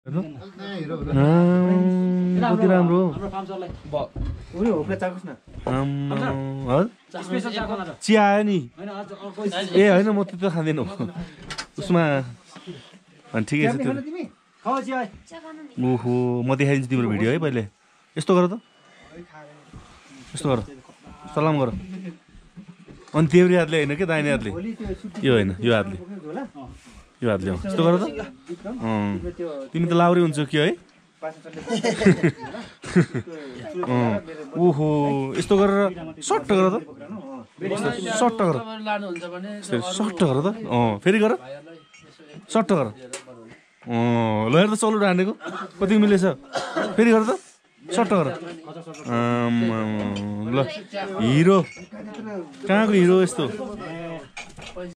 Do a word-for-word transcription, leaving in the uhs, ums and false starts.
कति राम्रो चिया आयो नि ए होइन म त्यो खाँदैन उसमा ठिकै छ त्यो ओहो म देखाइदिन्छु तिम्रो भिडियो है पहिले यस्तो गर त यस्तो गर सलाम गर अनि देब्रे हातले होइन कि दाहिने हातले यो होइन यो हातले यो हातले यस्तो गर त तिमी त लाउरी हुन्छौ कि है ओहो यस्तो गरेर सट्ट गर त सट्ट गर सट्ट गर त अँ फेरि गर सट्ट गर अँ ल हेर त चल्नु हानेको कति मिलेछ फेरि गर त सट्ट गर ल हिरो कहाँको हिरो यस्तो